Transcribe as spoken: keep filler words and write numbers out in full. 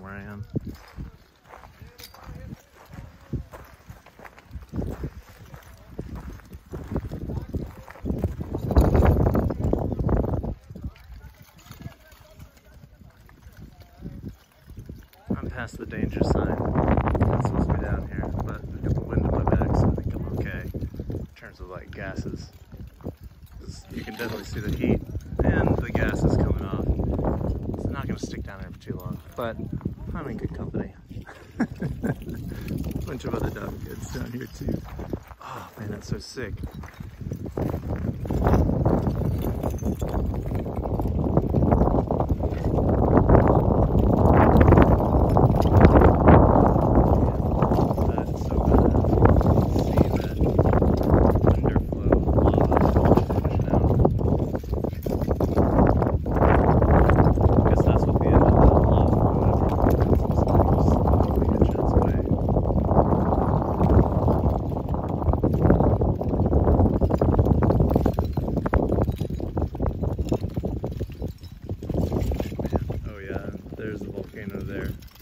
from where I am. I'm past the danger sign. It's supposed to be down here, but I got the wind in my back, so I think I'm okay in terms of like gases. You can definitely see the heat and the gases coming off. It's not going to stick down there for too long, but I'm in good company. A bunch of other dog kids down here too. Oh man, that's so sick. There's the volcano there.